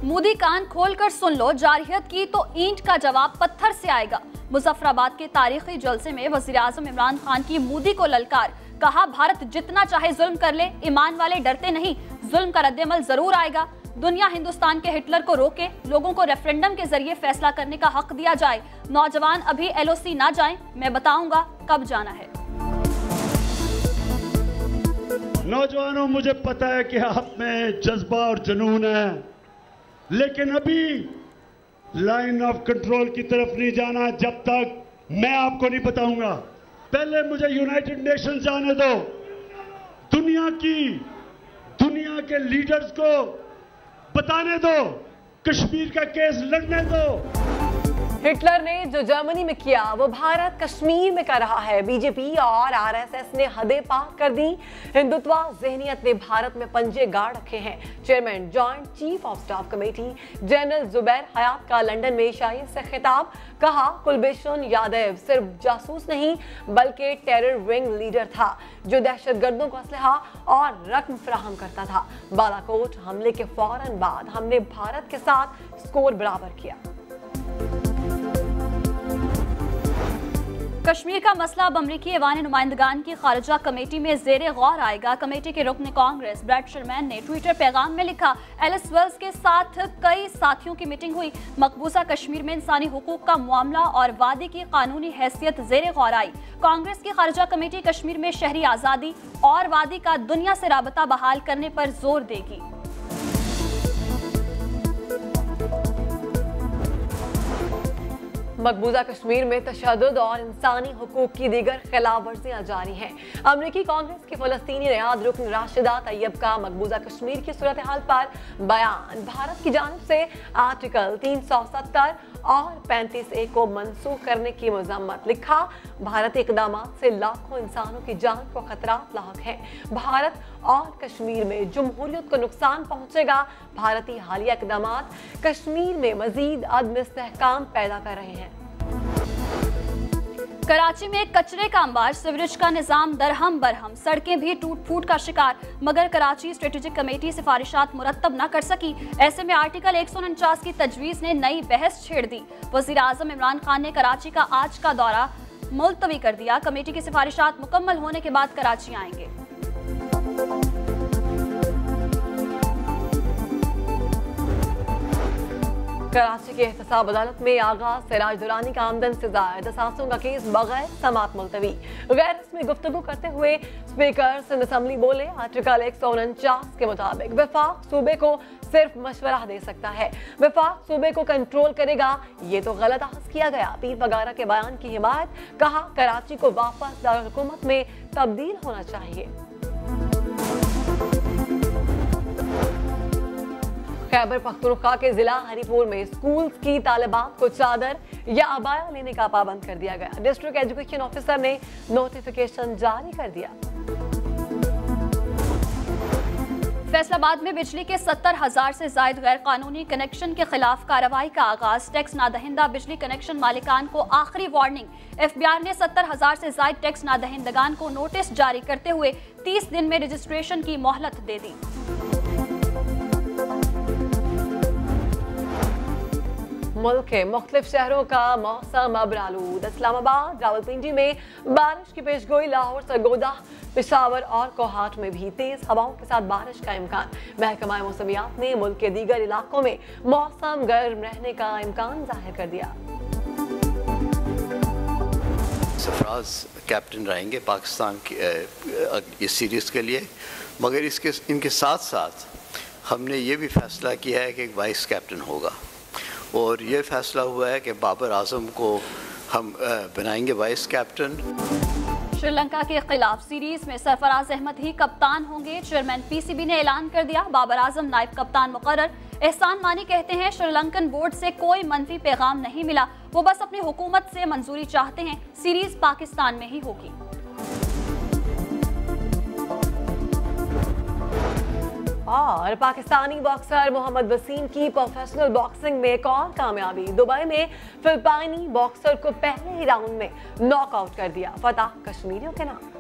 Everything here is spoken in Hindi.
मोदी कान खोलकर सुन लो, जारहियत की तो ईंट का जवाब पत्थर से आएगा। मुजफ्फराबाद के तारीखी जलसे में वज़ीर-ए-आज़म इमरान खान की मोदी को ललकार, कहा भारत जितना चाहे जुल्म कर ले, ईमान वाले डरते नहीं, जुल्म का रद्देअमल जरूर आएगा। दुनिया हिंदुस्तान के हिटलर को रोके, लोगों को रेफरेंडम के जरिए फैसला करने का हक दिया जाए। नौजवान अभी एलओसी ना जाएं, मैं बताऊंगा कब जाना है। नौजवानों, मुझे पता है कि आप में जज्बा और जुनून है, लेकिन अभी लाइन ऑफ कंट्रोल की तरफ नहीं जाना जब तक मैं आपको नहीं बताऊंगा। पहले मुझे यूनाइटेड नेशंस जाने दो, दुनिया के लीडर्स को बताने दो, कश्मीर का केस लड़ने दो। हिटलर ने जो जर्मनी में किया वो भारत कश्मीर में कर रहा है। बीजेपी और आरएसएस ने हदें पार कर दी। हिंदुत्व ज़हनियत ने भारत में पंजे गाड़ रखे हैं। Chairman joint chief of staff committee general Zubair Hayat का लंदन में शाही से खिताब, कहा कुलभूषण यादव सिर्फ जासूस नहीं बल्कि टेरर विंग लीडर था जो दहशतगर्दों को असलहा और रकम फराहम करता था। बालाकोट हमले के फौरन बाद हमने भारत के साथ स्कोर बराबर किया। कश्मीर का मसला अब अमरीकी ऐवान नुमाइंदगान की खारजा कमेटी में ज़ेरे गौर आएगा। कमेटी के रुकन कांग्रेस ब्रैड शर्मैन ने ट्विटर पैगाम में लिखा, एलिस वेल्स के साथ कई साथियों की मीटिंग हुई। मकबूजा कश्मीर में इंसानी हुकूक का मामला और वादी की कानूनी हैसियत ज़ेरे गौर आई। कांग्रेस की खारजा कमेटी कश्मीर में शहरी आज़ादी और वादी का दुनिया से राबता बहाल करने पर जोर देगी। मकबूजा कश्मीर में तशद्दुद और इंसानी हुकूक की दीगर खिलाफ वर्जियां जारी हैं। अमरीकी कांग्रेस की फ़लस्तीनी रियाद रुकन राशिदा तैयब का मकबूजा कश्मीर की सूरत हाल पर बयान, भारत की जानिब से आर्टिकल 370 और 35A को मनसूख करने की मजम्मत। लिखा, भारतीय इक़दाम से लाखों इंसानों की जान को खतरात लाक हैं। भारत और कश्मीर में जमहूरियत को नुकसान पहुंचेगा। भारतीय हालिया इक़दाम कश्मीर में मजीद अदम इस्तेहकाम पैदा कर रहे हैं। कराची में कचरे का अंबार, सीवरेज का निजाम दरहम बरहम, सड़कें भी टूट फूट का शिकार। मगर कराची स्ट्रेटेजिक कमेटी सिफारिशात मुरत्तब न कर सकी। ऐसे में आर्टिकल 149 की तजवीज़ ने नई बहस छेड़ दी। वज़ीर-ए-आज़म इमरान खान ने कराची का आज का दौरा मुलतवी कर दिया। कमेटी की सिफारिशात मुकम्मल होने के बाद कराची आएंगे। कराची की एहतसाब अदालत में आगा सिराज दुरानी का आमदन से जायद असासों का केस बगैर समात मुलतवी। गैर रस्मी गुफ्तगू करते हुए स्पीकर सिंध असम्बली बोले, आर्टिकल 149 के मुताबिक वफाक सूबे को सिर्फ मशवरा दे सकता है, वफाक सूबे को कंट्रोल करेगा। ये तो गलत अहद किया गया। पीर वगैरह के बयान की हिमायत, कहा कराची को वापस दारुल-हुकूमत में तब्दील होना चाहिए। खैबर पख्तूनख्वा के जिला हरीपुर में स्कूल की तालिबात को चादर या अबाया लेने का पाबंद कर दिया गया। डिस्ट्रिक्ट एजुकेशन ऑफिसर ने नोटिफिकेशन जारी कर दिया। फैसलाबाद में बिजली के 70,000 से जायद गैर कानूनी कनेक्शन के खिलाफ कार्रवाई का आगाज। टैक्स नादहिंदा बिजली कनेक्शन मालिकान को आखिरी वार्निंग। एफबीआर ने 70,000 से जायद टैक्स नादहिंदगान को नोटिस जारी करते हुए 30 दिन में रजिस्ट्रेशन की मोहलत दे दी। मुल्क के मुख्तलिफ शहरों का मौसम अब आलूद। इस्लामाबाद, रावलपिंडी में बारिश की पेशगोई। लाहौर, सरगोदा, पेशावर और कोहाट में भी तेज हवाओं के साथ बारिश का इम्कान। महकमा मौसमियात ने मुल्क के दीगर इलाकों में मौसम गर्म रहने का इम्कान जाहिर कर दिया। सरफराज कैप्टन रहेंगे पाकिस्तान की इस सीरीज़ के लिए, मगर इनके साथ साथ हमने ये भी फैसला किया है कि एक वाइस कैप्टन होगा और ये फैसला हुआ है कि बाबर आजम को हम बनाएंगे वाइस कैप्टन। श्रीलंका के खिलाफ सीरीज में सरफराज अहमद ही कप्तान होंगे। चेयरमैन पीसीबी ने ऐलान कर दिया, बाबर आजम नायब कप्तान मुकर्रर। एहसान मानी कहते हैं, श्रीलंकन बोर्ड से कोई मनफी पैगाम नहीं मिला, वो बस अपनी हुकूमत से मंजूरी चाहते हैं। सीरीज पाकिस्तान में ही होगी। और पाकिस्तानी बॉक्सर मोहम्मद वसीम की प्रोफेशनल बॉक्सिंग में एक और कामयाबी। दुबई में फिलिपाइनी बॉक्सर को पहले ही राउंड में नॉकआउट कर दिया। फतह कश्मीरियों के नाम।